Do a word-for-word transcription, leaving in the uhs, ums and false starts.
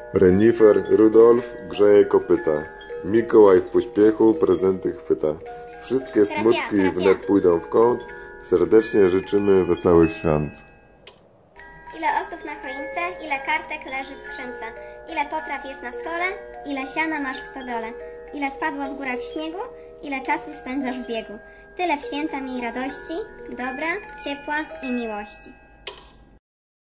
Renifer Rudolf grzeje kopyta. Mikołaj w pośpiechu prezenty chwyta. Wszystkie smutki ja, wnet ja. pójdą w kąt. Serdecznie życzymy wesołych świąt. Ile ozdób na choince, ile kartek leży w skrzynce, ile potraw jest na stole, ile siana masz w stodole, ile spadło w górach śniegu, ile czasu spędzasz w biegu. Tyle w święta miej radości, dobra, ciepła i miłości.